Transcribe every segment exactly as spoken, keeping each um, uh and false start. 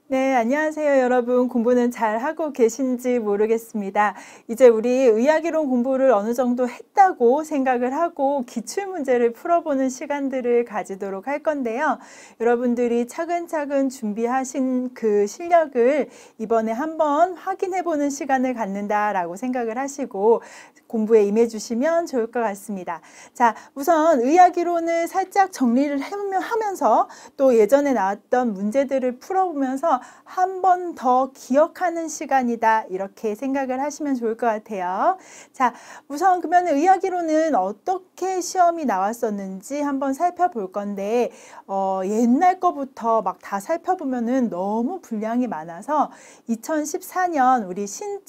네, 안녕하세요, 여러분. 공부는 잘 하고 계신지 모르겠습니다. 이제 우리 의학이론 공부를 어느 정도 했다고 생각을 하고 기출문제를 풀어보는 시간들을 가지도록 할 건데요. 여러분들이 차근차근 준비하신 그 실력을 이번에 한번 확인해보는 시간을 갖는다라고 생각을 하시고 공부에 임해주시면 좋을 것 같습니다. 자, 우선 의학이론을 살짝 정리를 하면서 또 예전에 나왔던 문제들을 풀어보면서 한 번 더 기억하는 시간이다, 이렇게 생각을 하시면 좋을 것 같아요. 자, 우선 그러면 의학이론은 어떻게 시험이 나왔었는지 한번 살펴볼 건데 어, 옛날 거부터 막 다 살펴보면은 너무 분량이 많아서 이천십사 년 우리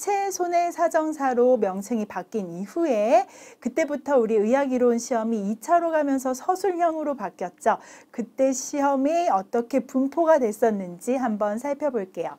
신체손해사정사로 명칭이 바뀐 이후에 그때부터 우리 의학이론 시험이 이 차로 가면서 서술형으로 바뀌었죠. 그때 시험이 어떻게 분포가 됐었는지 한번 살펴볼게요.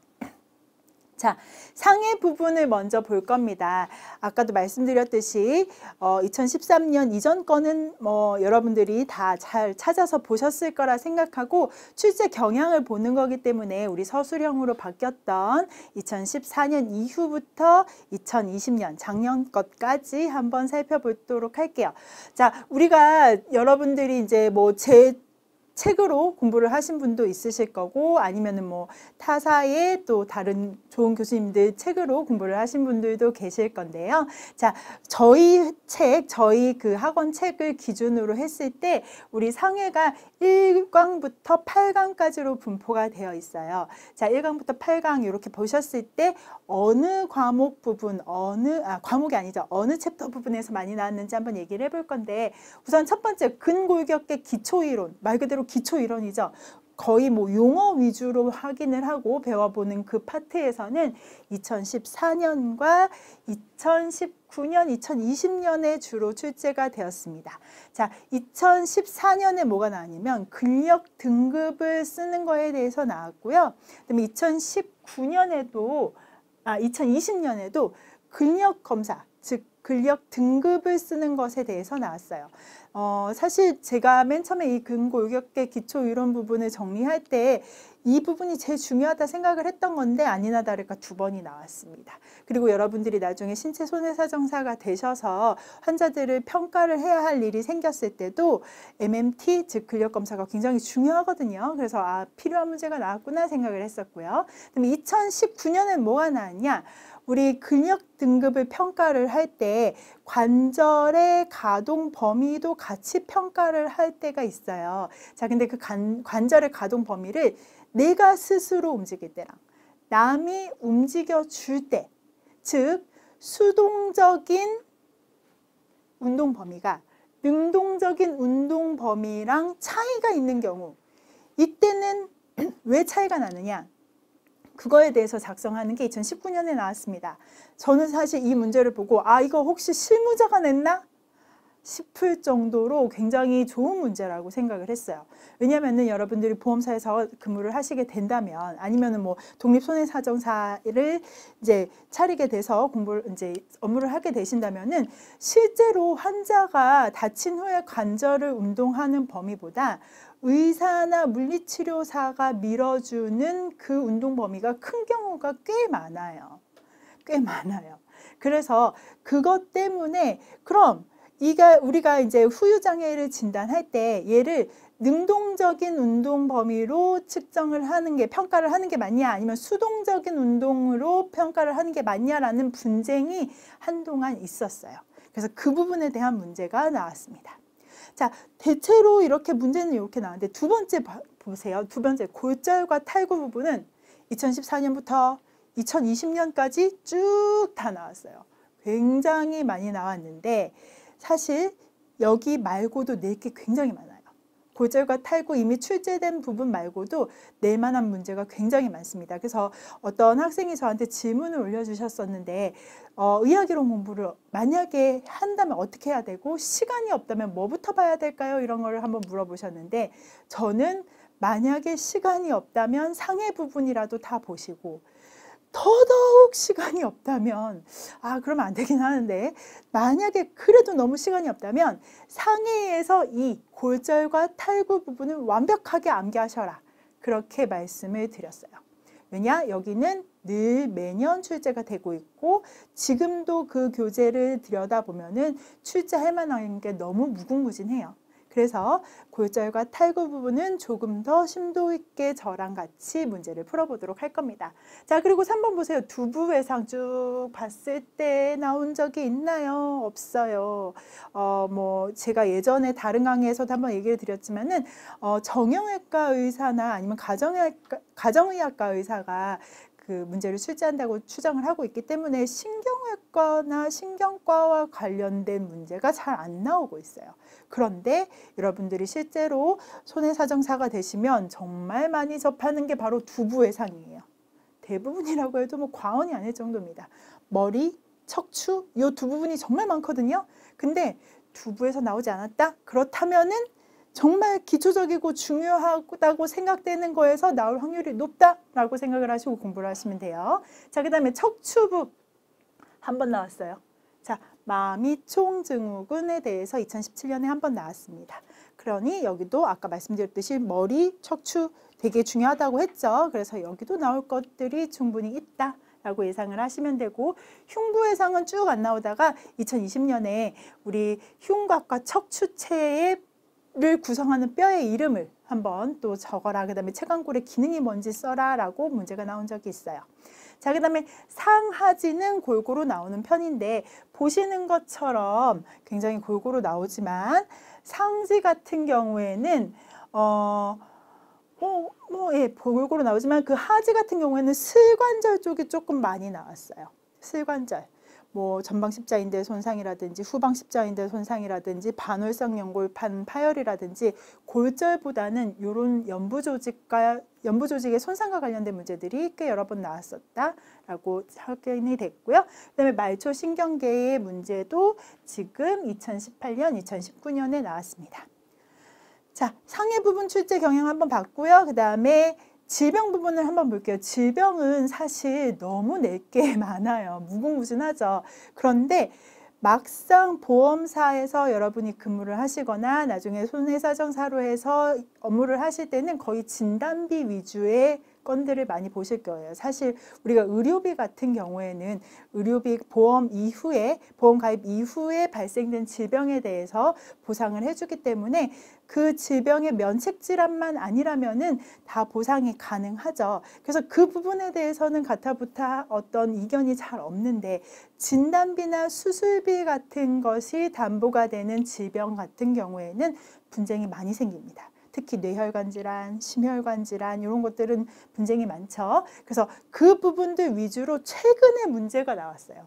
자, 상해 부분을 먼저 볼 겁니다. 아까도 말씀드렸듯이 어, 이천십삼 년 이전 거는 뭐 여러분들이 다 잘 찾아서 보셨을 거라 생각하고 출제 경향을 보는 거기 때문에 우리 서술형으로 바뀌었던 이천십사 년 이후부터 이천이십 년 작년 것까지 한번 살펴보도록 할게요. 자, 우리가 여러분들이 이제 뭐 제 책으로 공부를 하신 분도 있으실 거고 아니면은 뭐 타사의 또 다른 좋은 교수님들 책으로 공부를 하신 분들도 계실 건데요. 자, 저희 책, 저희 그 학원 책을 기준으로 했을 때 우리 상해가 일 강부터 팔 강까지로 분포가 되어 있어요. 자, 일 강부터 팔 강 이렇게 보셨을 때 어느 과목 부분, 어느 아 과목이 아니죠. 어느 챕터 부분에서 많이 나왔는지 한번 얘기를 해볼 건데 우선 첫 번째 근골격계 기초이론, 말 그대로 기초이론이죠. 거의 뭐 용어 위주로 확인을 하고 배워보는 그 파트에서는 이천십사 년과 이천십구 년, 이천이십 년에 주로 출제가 되었습니다. 자, 이천십사 년에 뭐가 나왔냐면 근력 등급을 쓰는 거에 대해서 나왔고요. 그다음에 이천십구 년에도 아 이천이십 년에도 근력 검사, 즉 근력 등급을 쓰는 것에 대해서 나왔어요. 어, 사실 제가 맨 처음에 이 근골격계 기초 이론 부분을 정리할 때 이 부분이 제일 중요하다 생각을 했던 건데 아니나 다를까 두 번이 나왔습니다. 그리고 여러분들이 나중에 신체손해사정사가 되셔서 환자들을 평가를 해야 할 일이 생겼을 때도 엠엠티, 즉 근력검사가 굉장히 중요하거든요. 그래서 아, 필요한 문제가 나왔구나 생각을 했었고요. 그럼 이천십구 년엔 뭐가 나왔냐? 우리 근력 등급을 평가를 할 때 관절의 가동 범위도 같이 평가를 할 때가 있어요. 자, 근데 그 관, 관절의 가동 범위를 내가 스스로 움직일 때랑 남이 움직여 줄 때, 즉 수동적인 운동 범위가 능동적인 운동 범위랑 차이가 있는 경우, 이때는 왜 차이가 나느냐? 그거에 대해서 작성하는 게 이천십구 년에 나왔습니다. 저는 사실 이 문제를 보고 아, 이거 혹시 실무자가 냈나? 싶을 정도로 굉장히 좋은 문제라고 생각을 했어요. 왜냐면은 여러분들이 보험사에서 근무를 하시게 된다면 아니면은 뭐 독립손해사정사를 이제 차리게 돼서 공부를 이제 업무를 하게 되신다면은 실제로 환자가 다친 후에 관절을 운동하는 범위보다 의사나 물리치료사가 밀어주는 그 운동 범위가 큰 경우가 꽤 많아요. 꽤 많아요. 그래서 그것 때문에 그럼 이가 우리가 이제 후유장애를 진단할 때 얘를 능동적인 운동 범위로 측정을 하는 게 평가를 하는 게 맞냐 아니면 수동적인 운동으로 평가를 하는 게 맞냐라는 분쟁이 한동안 있었어요. 그래서 그 부분에 대한 문제가 나왔습니다. 자, 대체로 이렇게 문제는 이렇게 나왔는데 두 번째 보세요. 두 번째 골절과 탈구 부분은 이천십사 년부터 이천이십 년까지 쭉 다 나왔어요. 굉장히 많이 나왔는데 사실 여기 말고도 낼 게 굉장히 많아요. 골절과 탈구 이미 출제된 부분 말고도 낼 만한 문제가 굉장히 많습니다. 그래서 어떤 학생이 저한테 질문을 올려주셨었는데 어, 의학이론 공부를 만약에 한다면 어떻게 해야 되고 시간이 없다면 뭐부터 봐야 될까요? 이런 거를 한번 물어보셨는데 저는 만약에 시간이 없다면 상해 부분이라도 다 보시고 더더욱 시간이 없다면 아 그러면 안 되긴 하는데 만약에 그래도 너무 시간이 없다면 상해에서 이 골절과 탈구 부분을 완벽하게 암기하셔라 그렇게 말씀을 드렸어요. 왜냐? 여기는 늘 매년 출제가 되고 있고 지금도 그 교재를 들여다보면은 출제할 만한 게 너무 무궁무진해요. 그래서 골절과 탈구 부분은 조금 더 심도 있게 저랑 같이 문제를 풀어보도록 할 겁니다. 자, 그리고 삼 번 보세요. 두부 외상 쭉 봤을 때 나온 적이 있나요? 없어요. 어, 뭐 제가 예전에 다른 강의에서도 한번 얘기를 드렸지만은 어, 정형외과 의사나 아니면 가정의학과, 가정의학과 의사가 그 문제를 출제한다고 추정을 하고 있기 때문에 신경외과나 신경과와 관련된 문제가 잘 안 나오고 있어요. 그런데 여러분들이 실제로 손해사정사가 되시면 정말 많이 접하는 게 바로 두부외상이에요. 대부분이라고 해도 뭐 과언이 아닐 정도입니다. 머리, 척추 이 두 부분이 정말 많거든요. 근데 두부에서 나오지 않았다? 그렇다면은 정말 기초적이고 중요하다고 생각되는 거에서 나올 확률이 높다라고 생각을 하시고 공부를 하시면 돼요. 자, 그 다음에 척추부 한 번 나왔어요. 자, 마미총증후군에 대해서 이천십칠 년에 한 번 나왔습니다. 그러니 여기도 아까 말씀드렸듯이 머리, 척추 되게 중요하다고 했죠. 그래서 여기도 나올 것들이 충분히 있다. 라고 예상을 하시면 되고 흉부외상은 쭉 안 나오다가 이천이십 년에 우리 흉곽과 척추체의 를 구성하는 뼈의 이름을 한번 또 적어라. 그 다음에 채강골의 기능이 뭔지 써라 라고 문제가 나온 적이 있어요. 자, 그 다음에 상하지는 골고루 나오는 편인데 보시는 것처럼 굉장히 골고루 나오지만 상지 같은 경우에는 어, 뭐, 뭐, 예, 골고루 나오지만 그 하지 같은 경우에는 슬관절 쪽이 조금 많이 나왔어요. 슬관절. 뭐 전방십자인대 손상이라든지 후방십자인대 손상이라든지 반월성 연골판 파열이라든지 골절보다는 이런 연부조직과 연부조직의 손상과 관련된 문제들이 꽤 여러 번 나왔었다라고 확인이 됐고요. 그다음에 말초 신경계의 문제도 지금 이천십팔 년, 이천십구 년에 나왔습니다. 자, 상해 부분 출제 경향 한번 봤고요. 그 다음에 질병 부분을 한번 볼게요. 질병은 사실 너무 내게 많아요. 무궁무진하죠. 그런데 막상 보험사에서 여러분이 근무를 하시거나 나중에 손해사정사로 해서 업무를 하실 때는 거의 진단비 위주의 건들을 많이 보실 거예요. 사실 우리가 의료비 같은 경우에는 의료비 보험 이후에 보험 가입 이후에 발생된 질병에 대해서 보상을 해주기 때문에 그 질병의 면책 질환만 아니라면은 다 보상이 가능하죠. 그래서 그 부분에 대해서는 가타부타 어떤 이견이 잘 없는데 진단비나 수술비 같은 것이 담보가 되는 질병 같은 경우에는 분쟁이 많이 생깁니다. 특히 뇌혈관 질환, 심혈관 질환 이런 것들은 분쟁이 많죠. 그래서 그 부분들 위주로 최근에 문제가 나왔어요.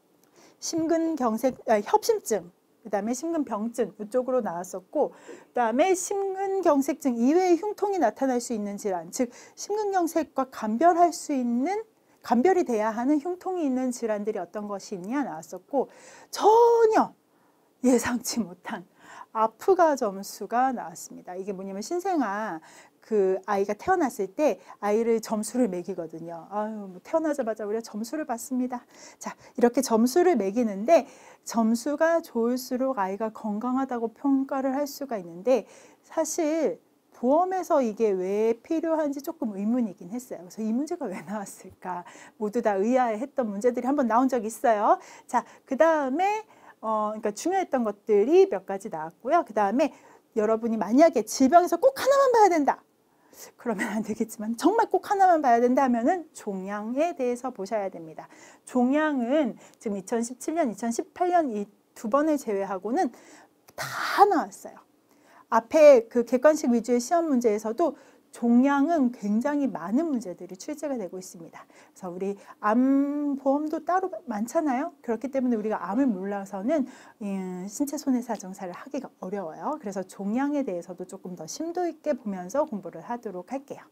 심근경색, 아, 협심증, 그 다음에 심근병증 이쪽으로 나왔었고 그 다음에 심근경색증 이외의 흉통이 나타날 수 있는 질환, 즉 심근경색과 감별할 수 있는 감별이 돼야 하는 흉통이 있는 질환들이 어떤 것이 있냐 나왔었고 전혀 예상치 못한 아프가 점수가 나왔습니다. 이게 뭐냐면 신생아 그 아이가 태어났을 때 아이를 점수를 매기거든요. 아유, 뭐 태어나자마자 우리가 점수를 받습니다. 자, 이렇게 점수를 매기는데 점수가 좋을수록 아이가 건강하다고 평가를 할 수가 있는데 사실 보험에서 이게 왜 필요한지 조금 의문이긴 했어요. 그래서 이 문제가 왜 나왔을까? 모두 다 의아해했던 문제들이 한번 나온 적이 있어요. 자, 그 다음에 어, 그러니까 중요했던 것들이 몇 가지 나왔고요. 그 다음에 여러분이 만약에 질병에서 꼭 하나만 봐야 된다. 그러면 안 되겠지만 정말 꼭 하나만 봐야 된다 하면은 종양에 대해서 보셔야 됩니다. 종양은 지금 이천십칠 년, 이천십팔 년 이 두 번을 제외하고는 다 나왔어요. 앞에 그 객관식 위주의 시험 문제에서도 종양은 굉장히 많은 문제들이 출제가 되고 있습니다. 그래서 우리 암 보험도 따로 많잖아요. 그렇기 때문에 우리가 암을 몰라서는 신체 손해사정사를 하기가 어려워요. 그래서 종양에 대해서도 조금 더 심도 있게 보면서 공부를 하도록 할게요.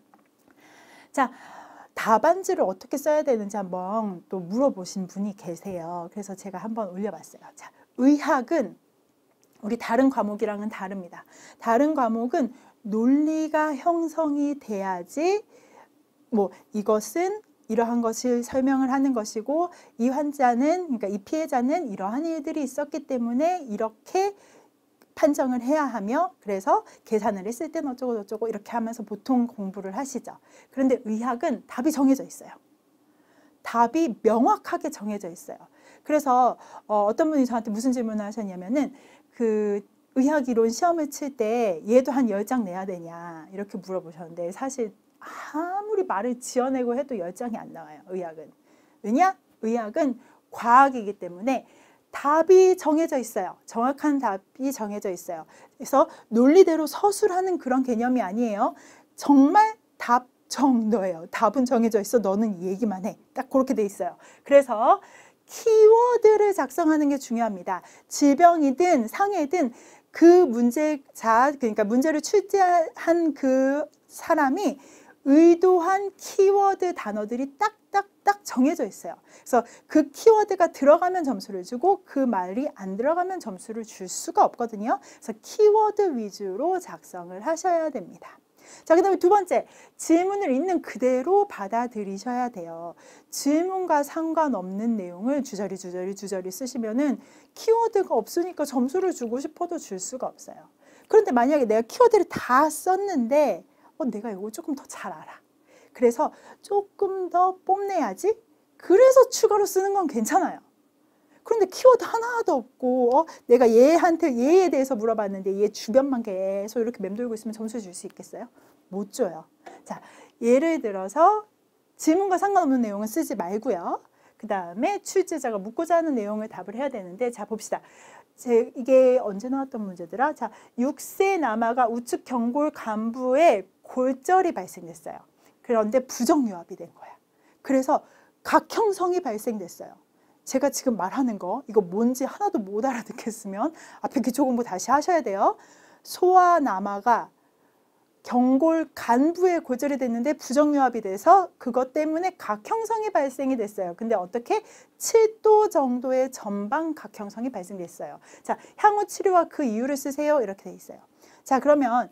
자, 답안지를 어떻게 써야 되는지 한번 또 물어보신 분이 계세요. 그래서 제가 한번 올려봤어요. 자, 의학은 우리 다른 과목이랑은 다릅니다. 다른 과목은 논리가 형성이 돼야지 뭐 이것은 이러한 것을 설명을 하는 것이고 이 환자는 그러니까 이 피해자는 이러한 일들이 있었기 때문에 이렇게 판정을 해야 하며 그래서 계산을 했을 땐 어쩌고 저쩌고 이렇게 하면서 보통 공부를 하시죠. 그런데 의학은 답이 정해져 있어요. 답이 명확하게 정해져 있어요. 그래서 어, 어떤 분이 저한테 무슨 질문을 하셨냐면은 그 의학이론 시험을 칠 때 얘도 한 열 장 내야 되냐 이렇게 물어보셨는데 사실 아무리 말을 지어내고 해도 열 장이 안 나와요. 의학은. 왜냐? 의학은 과학이기 때문에 답이 정해져 있어요. 정확한 답이 정해져 있어요. 그래서 논리대로 서술하는 그런 개념이 아니에요. 정말 답 정도예요. 답은 정해져 있어. 너는 이 얘기만 해. 딱 그렇게 돼 있어요. 그래서 키워드를 작성하는 게 중요합니다. 질병이든 상해든 그 문제자, 그러니까 문제를 출제한 그 사람이 의도한 키워드 단어들이 딱딱딱 정해져 있어요. 그래서 그 키워드가 들어가면 점수를 주고 그 말이 안 들어가면 점수를 줄 수가 없거든요. 그래서 키워드 위주로 작성을 하셔야 됩니다. 자, 그 다음에 두 번째, 질문을 있는 그대로 받아들이셔야 돼요. 질문과 상관없는 내용을 주저리 주저리 주저리 쓰시면은 키워드가 없으니까 점수를 주고 싶어도 줄 수가 없어요. 그런데 만약에 내가 키워드를 다 썼는데 어, 내가 이거 조금 더 잘 알아. 그래서 조금 더 뽐내야지. 그래서 추가로 쓰는 건 괜찮아요. 그런데 키워드 하나도 없고 어, 내가 얘한테 얘에 대해서 물어봤는데 얘 주변만 계속 이렇게 맴돌고 있으면 점수 줄 수 있겠어요? 못 줘요. 자, 예를 들어서 질문과 상관없는 내용은 쓰지 말고요. 그 다음에 출제자가 묻고자 하는 내용을 답을 해야 되는데 자 봅시다. 제, 이게 언제 나왔던 문제더라? 자, 육 세 남아가 우측 경골 간부에 골절이 발생됐어요. 그런데 부정유압이 된 거야. 그래서 각형성이 발생됐어요. 제가 지금 말하는 거 이거 뭔지 하나도 못 알아듣겠으면 앞에 기초 공부 다시 하셔야 돼요. 소와 남아가 경골 간부에 골절이 됐는데 부정유압이 돼서 그것 때문에 각형성이 발생이 됐어요. 근데 어떻게? 칠 도 정도의 전방 각형성이 발생됐어요. 자, 향후 치료와 그 이유를 쓰세요. 이렇게 돼 있어요. 자, 그러면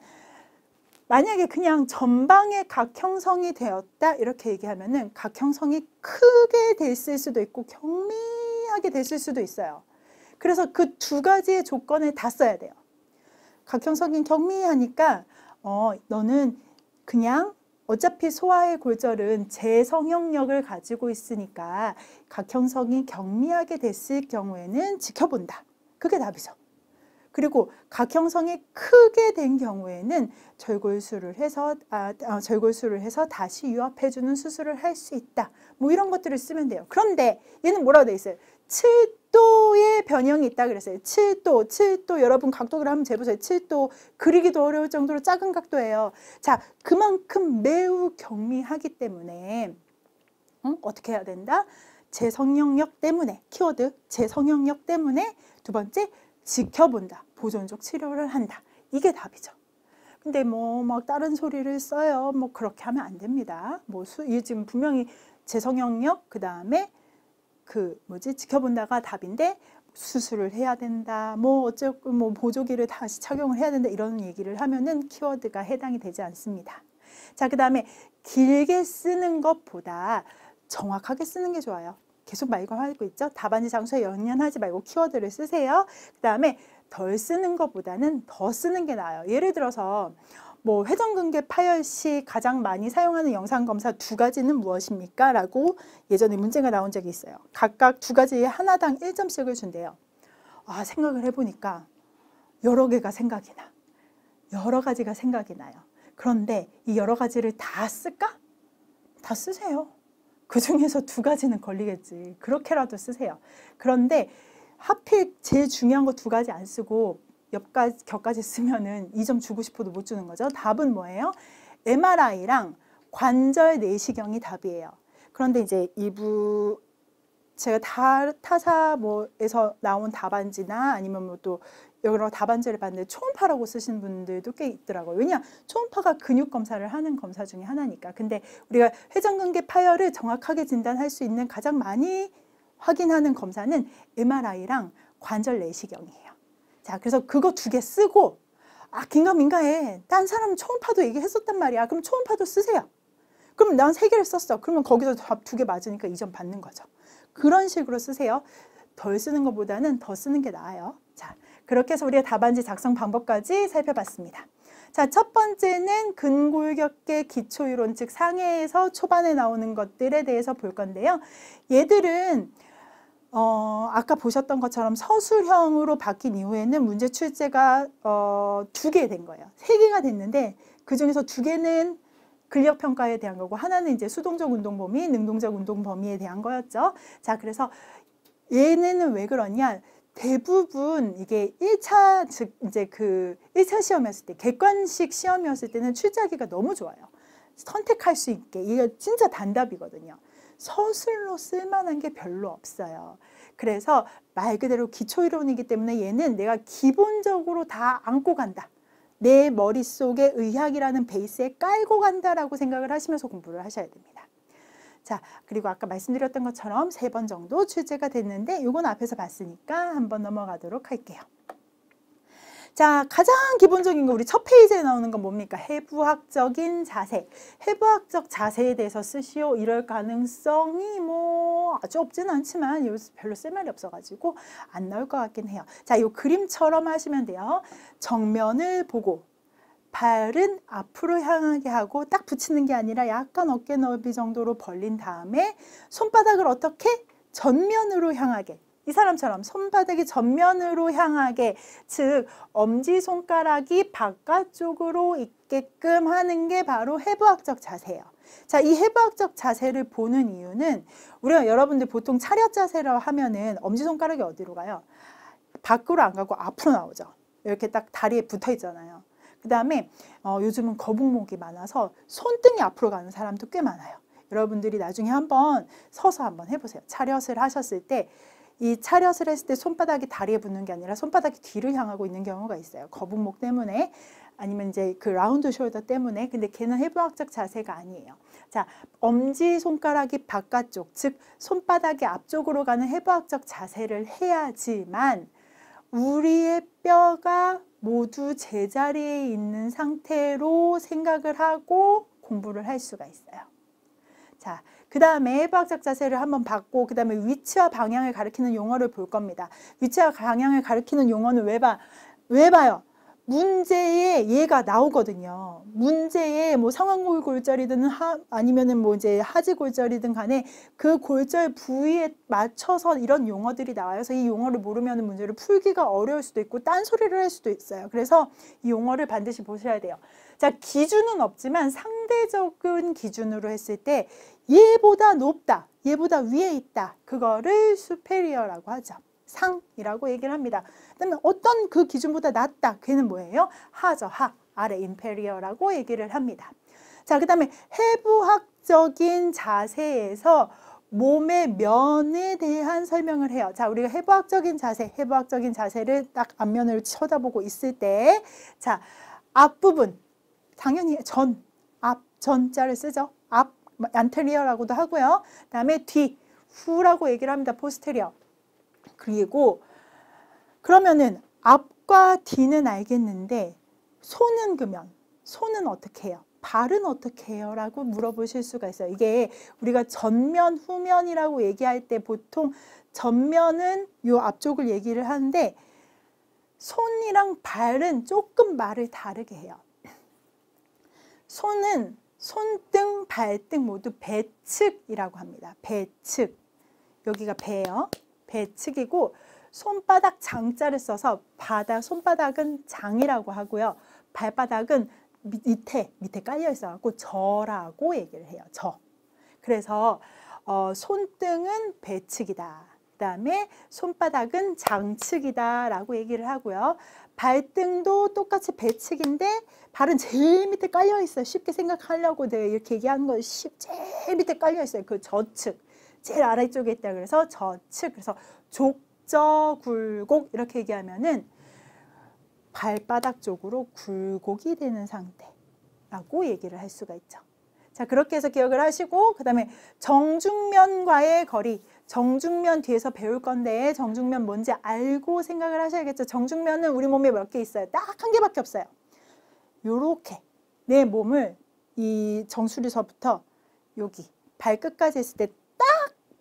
만약에 그냥 전방의 각형성이 되었다 이렇게 얘기하면은 각형성이 크게 됐을 수도 있고 경미하게 됐을 수도 있어요. 그래서 그 두 가지의 조건을 다 써야 돼요. 각형성이 경미하니까 어, 너는 그냥 어차피 소아의 골절은 재성형력을 가지고 있으니까 각형성이 경미하게 됐을 경우에는 지켜본다. 그게 답이죠. 그리고 각형성이 크게 된 경우에는 절골술을 해서 아, 아, 절골술을 해서 다시 유압해주는 수술을 할 수 있다. 뭐 이런 것들을 쓰면 돼요. 그런데 얘는 뭐라고 돼 있어요? 칠 도의 변형이 있다 그랬어요. 칠 도, 칠 도 여러분 각도를 한번 재보세요. 칠 도 그리기도 어려울 정도로 작은 각도예요. 자, 그만큼 매우 경미하기 때문에 응? 어떻게 해야 된다? 재성형력 때문에 키워드 재성형력 때문에 두 번째 지켜본다. 보존적 치료를 한다. 이게 답이죠. 근데 뭐 막 다른 소리를 써요. 뭐 그렇게 하면 안 됩니다. 뭐 수, 이 지금 분명히 재성형력 그 다음에 그 뭐지 지켜본다가 답인데 수술을 해야 된다. 뭐 어쩌고 뭐 보조기를 다시 착용을 해야 된다. 이런 얘기를 하면은 키워드가 해당이 되지 않습니다. 자, 그 다음에 길게 쓰는 것보다 정확하게 쓰는 게 좋아요. 계속 말고 있죠. 답안지 장소에 연연하지 말고 키워드를 쓰세요. 그 다음에 덜 쓰는 것보다는 더 쓰는 게 나아요. 예를 들어서 뭐 회전근개 파열 시 가장 많이 사용하는 영상검사 두 가지는 무엇입니까? 라고 예전에 문제가 나온 적이 있어요. 각각 두 가지에 하나당 일 점씩을 준대요. 아, 생각을 해보니까 여러 개가 생각이 나. 여러 가지가 생각이 나요. 그런데 이 여러 가지를 다 쓸까? 다 쓰세요. 그 중에서 두 가지는 걸리겠지. 그렇게라도 쓰세요. 그런데 하필 제일 중요한 거 두 가지 안 쓰고 옆까지, 격까지 쓰면은 이 점 주고 싶어도 못 주는 거죠. 답은 뭐예요? 엠알아이랑 관절 내시경이 답이에요. 그런데 이제 일부 제가 다, 타사 뭐에서 나온 답안지나 아니면 뭐 또 여러 답안지를 봤는데 초음파라고 쓰시는 분들도 꽤 있더라고요. 왜냐? 초음파가 근육 검사를 하는 검사 중에 하나니까. 근데 우리가 회전근개 파열을 정확하게 진단할 수 있는 가장 많이 확인하는 검사는 엠알아이랑 관절 내시경이에요. 자, 그래서 그거 두 개 쓰고 아, 긴가민가해. 딴 사람은 초음파도 얘기했었단 말이야. 그럼 초음파도 쓰세요. 그럼 난 세 개를 썼어. 그러면 거기서 답 두 개 맞으니까 이 점 받는 거죠. 그런 식으로 쓰세요. 덜 쓰는 것보다는 더 쓰는 게 나아요. 자, 그렇게 해서 우리가 답안지 작성 방법까지 살펴봤습니다. 자, 첫 번째는 근골격계 기초이론, 즉 상해에서 초반에 나오는 것들에 대해서 볼 건데요. 얘들은 어, 아까 보셨던 것처럼 서술형으로 바뀐 이후에는 문제 출제가 어, 두 개 된 거예요. 세 개가 됐는데 그 중에서 두 개는 근력평가에 대한 거고 하나는 이제 수동적 운동 범위, 능동적 운동 범위에 대한 거였죠. 자, 그래서 얘네는 왜 그러냐? 대부분 이게 일 차, 즉 이제 그 일 차 시험이었을 때, 객관식 시험이었을 때는 출제하기가 너무 좋아요. 선택할 수 있게. 이게 진짜 단답이거든요. 서술로 쓸만한 게 별로 없어요. 그래서 말 그대로 기초이론이기 때문에 얘는 내가 기본적으로 다 안고 간다. 내 머릿속에 의학이라는 베이스에 깔고 간다라고 생각을 하시면서 공부를 하셔야 됩니다. 자, 그리고 아까 말씀드렸던 것처럼 세 번 정도 출제가 됐는데 이건 앞에서 봤으니까 한번 넘어가도록 할게요. 자, 가장 기본적인 거 우리 첫 페이지에 나오는 건 뭡니까? 해부학적인 자세. 해부학적 자세에 대해서 쓰시오. 이럴 가능성이 뭐 아주 없지는 않지만 별로 쓸 말이 없어가지고 안 나올 것 같긴 해요. 자, 이 그림처럼 하시면 돼요. 정면을 보고 발은 앞으로 향하게 하고 딱 붙이는 게 아니라 약간 어깨 넓이 정도로 벌린 다음에 손바닥을 어떻게? 전면으로 향하게. 이 사람처럼 손바닥이 전면으로 향하게, 즉 엄지손가락이 바깥쪽으로 있게끔 하는 게 바로 해부학적 자세예요. 자, 이 해부학적 자세를 보는 이유는 우리가 여러분들 보통 차렷 자세라고 하면은 엄지손가락이 어디로 가요? 밖으로 안 가고 앞으로 나오죠. 이렇게 딱 다리에 붙어 있잖아요. 그 다음에 어, 요즘은 거북목이 많아서 손등이 앞으로 가는 사람도 꽤 많아요. 여러분들이 나중에 한번 서서 한번 해보세요. 차렷을 하셨을 때 이 차렷을 했을 때 손바닥이 다리에 붙는 게 아니라 손바닥이 뒤를 향하고 있는 경우가 있어요. 거북목 때문에 아니면 이제 그 라운드 숄더 때문에. 근데 걔는 해부학적 자세가 아니에요. 자, 엄지손가락이 바깥쪽, 즉 손바닥이 앞쪽으로 가는 해부학적 자세를 해야지만 우리의 뼈가 모두 제자리에 있는 상태로 생각을 하고 공부를 할 수가 있어요. 자, 그 다음에 해부학적 자세를 한번 봤고 그 다음에 위치와 방향을 가리키는 용어를 볼 겁니다. 위치와 방향을 가리키는 용어는 왜 봐? 왜 봐요? 문제에 얘가 나오거든요. 문제에 뭐 상완골 골절이든 하, 아니면은 뭐 이제 하지 골절이든 간에 그 골절 부위에 맞춰서 이런 용어들이 나와요. 그래서 이 용어를 모르면 문제를 풀기가 어려울 수도 있고 딴소리를 할 수도 있어요. 그래서 이 용어를 반드시 보셔야 돼요. 자, 기준은 없지만 상대적인 기준으로 했을 때 얘보다 높다, 얘보다 위에 있다. 그거를 superior라고 하죠. 상이라고 얘기를 합니다. 그다음에 어떤 그 기준보다 낮다. 걔는 뭐예요? 하죠. 하. 아래 inferior라고 얘기를 합니다. 자, 그다음에 해부학적인 자세에서 몸의 면에 대한 설명을 해요. 자, 우리가 해부학적인 자세, 해부학적인 자세를 딱 앞면을 쳐다보고 있을 때, 자, 앞부분, 당연히 전, 앞, 전자를 쓰죠. 앞, anterior라고도 하고요. 그다음에 뒤, 후라고 얘기를 합니다. posterior. 그리고 그러면은 앞과 뒤는 알겠는데 손은 그러면 손은 어떻게 해요? 발은 어떻게 해요? 라고 물어보실 수가 있어요. 이게 우리가 전면, 후면이라고 얘기할 때 보통 전면은 요 앞쪽을 얘기를 하는데 손이랑 발은 조금 말을 다르게 해요. 손은 손등, 발등 모두 배측이라고 합니다. 배측. 여기가 배예요. 배측이고 손바닥 장자를 써서 바닥, 손바닥은 장이라고 하고요. 발바닥은 밑에, 밑에 깔려 있어갖고 저라고 얘기를 해요. 저. 그래서 어, 손등은 배측이다. 그 다음에 손바닥은 장측이다 라고 얘기를 하고요. 발등도 똑같이 배측인데 발은 제일 밑에 깔려 있어요. 쉽게 생각하려고 내가 이렇게 얘기하는 건 제일 밑에 깔려 있어요. 그 저측. 제일 아래쪽에 있다 그래서 저측. 그래서 족저 굴곡 이렇게 얘기하면은 발바닥 쪽으로 굴곡이 되는 상태라고 얘기를 할 수가 있죠. 자, 그렇게 해서 기억을 하시고 그 다음에 정중면과의 거리. 정중면 뒤에서 배울 건데 정중면 뭔지 알고 생각을 하셔야겠죠. 정중면은 우리 몸에 몇 개 있어요? 딱 한 개밖에 없어요. 요렇게 내 몸을 이 정수리서부터 여기 발끝까지 했을 때 딱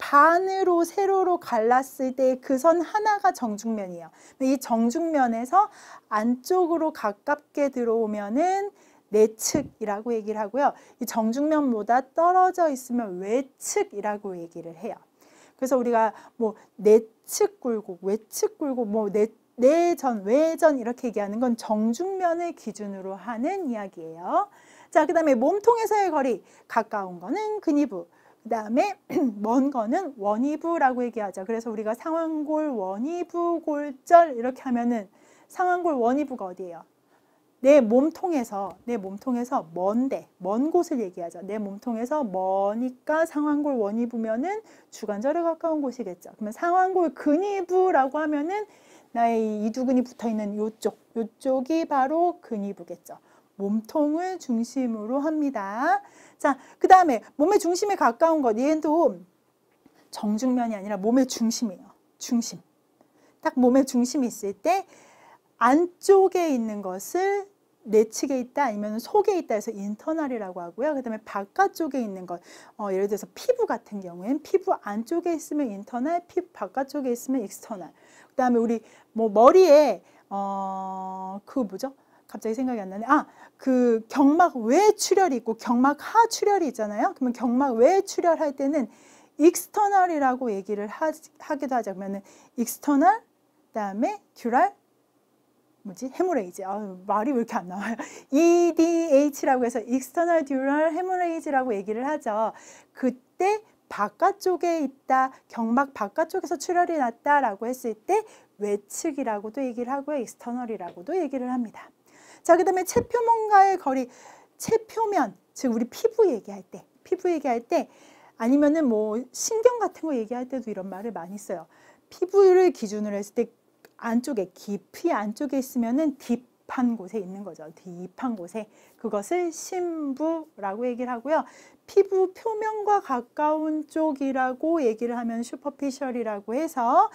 반으로 세로로 갈랐을 때 그 선 하나가 정중면이에요. 이 정중면에서 안쪽으로 가깝게 들어오면은 내측이라고 얘기를 하고요. 이 정중면보다 떨어져 있으면 외측이라고 얘기를 해요. 그래서 우리가 뭐 내측 굴곡, 외측 굴곡, 뭐 내, 내전, 외전 이렇게 얘기하는 건 정중면을 기준으로 하는 이야기예요. 자, 그 다음에 몸통에서의 거리, 가까운 거는 근위부, 그 다음에 먼 거는 원위부라고 얘기하죠. 그래서 우리가 상완골, 원위부, 골절 이렇게 하면은 상완골, 원위부가 어디예요? 내 몸통에서, 내 몸통에서 먼데, 먼 곳을 얘기하죠. 내 몸통에서 머니까 상완골, 원위부면은 주관절에 가까운 곳이겠죠. 그러면 상완골, 근위부라고 하면은 나의 이두근이 붙어 있는 요쪽, 요쪽이 바로 근위부겠죠. 몸통을 중심으로 합니다. 자, 그 다음에 몸의 중심에 가까운 것, 얘도 정중면이 아니라 몸의 중심이에요. 중심. 딱 몸의 중심이 있을 때 안쪽에 있는 것을 내측에 있다 아니면 속에 있다 해서 인터널이라고 하고요. 그 다음에 바깥쪽에 있는 것, 어, 예를 들어서 피부 같은 경우에는 피부 안쪽에 있으면 인터널, 피부 바깥쪽에 있으면 익스터널. 그 다음에 우리 뭐 머리에 어, 그 뭐죠? 갑자기 생각이 안 나네. 아, 그 경막 외 출혈이 있고 경막 하 출혈이 있잖아요. 그러면 경막 외 출혈할 때는 익스터널이라고 얘기를 하, 하기도 하죠. 그러면은 익스터널, 그다음에 듀랄, 뭐지? 헤모레이지. 아, 말이 왜 이렇게 안 나와요? 이디에이치라고 해서 익스터널 듀랄 헤모레이지라고 얘기를 하죠. 그때 바깥쪽에 있다, 경막 바깥쪽에서 출혈이 났다라고 했을 때 외측이라고도 얘기를 하고요. 익스터널이라고도 얘기를 합니다. 자, 그 다음에 체표면과의 거리, 체표면, 즉 우리 피부 얘기할 때, 피부 얘기할 때 아니면은 뭐 신경 같은 거 얘기할 때도 이런 말을 많이 써요. 피부를 기준으로 했을 때 안쪽에, 깊이 안쪽에 있으면은 딥한 곳에 있는 거죠. 딥한 곳에. 그것을 심부라고 얘기를 하고요. 피부 표면과 가까운 쪽이라고 얘기를 하면 슈퍼피셜이라고 해서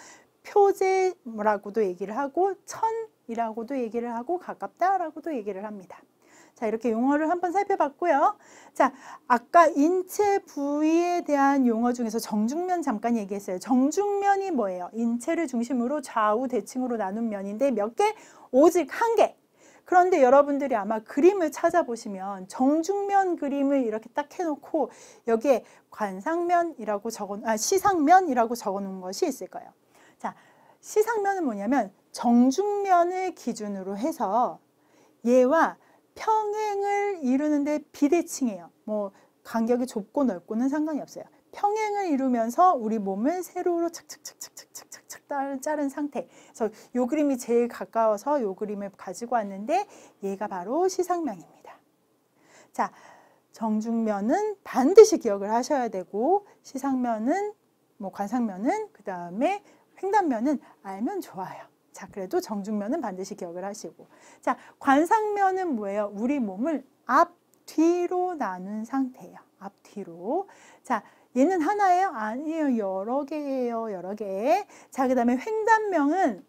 표제라고도 얘기를 하고 천이라고도 얘기를 하고 가깝다라고도 얘기를 합니다. 자, 이렇게 용어를 한번 살펴봤고요. 자, 아까 인체 부위에 대한 용어 중에서 정중면 잠깐 얘기했어요. 정중면이 뭐예요? 인체를 중심으로 좌우 대칭으로 나눈 면인데 몇 개? 오직 한 개. 그런데 여러분들이 아마 그림을 찾아보시면 정중면 그림을 이렇게 딱 해놓고 여기에 관상면이라고 적어, 아, 시상면이라고 적어놓은 것이 있을 거예요. 자, 시상면은 뭐냐면 정중면을 기준으로 해서 얘와 평행을 이루는데 비대칭이에요. 뭐 간격이 좁고 넓고는 상관이 없어요. 평행을 이루면서 우리 몸을 세로로 착착착착착착착 자른 상태. 그래서 요 그림이 제일 가까워서 요 그림을 가지고 왔는데 얘가 바로 시상면입니다. 자, 정중면은 반드시 기억을 하셔야 되고 시상면은 뭐 관상면은 그 다음에 횡단면은 알면 좋아요. 자, 그래도 정중면은 반드시 기억을 하시고. 자, 관상면은 뭐예요? 우리 몸을 앞뒤로 나눈 상태예요. 앞뒤로. 자, 얘는 하나예요? 아니에요. 여러 개예요. 여러 개. 자, 그 다음에 횡단면은